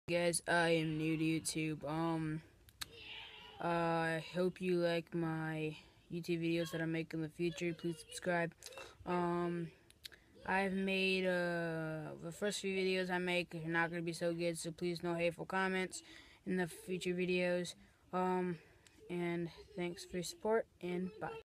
Guys, I am new to YouTube. I hope you like my YouTube videos that I make in the future. Please subscribe. I've made the first few videos I make are not gonna be so good, so please no hateful comments in the future videos. And thanks for your support, and bye.